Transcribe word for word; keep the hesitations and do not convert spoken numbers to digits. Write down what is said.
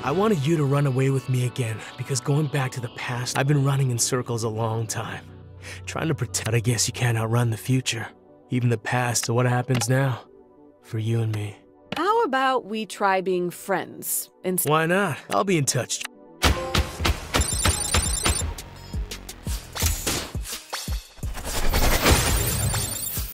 I wanted you to run away with me again, because going back to the past, I've been running in circles a long time. Trying to pretend, I guess you can't outrun the future. Even the past, so what happens now? For you and me. How about we try being friends instead? Why not? I'll be in touch.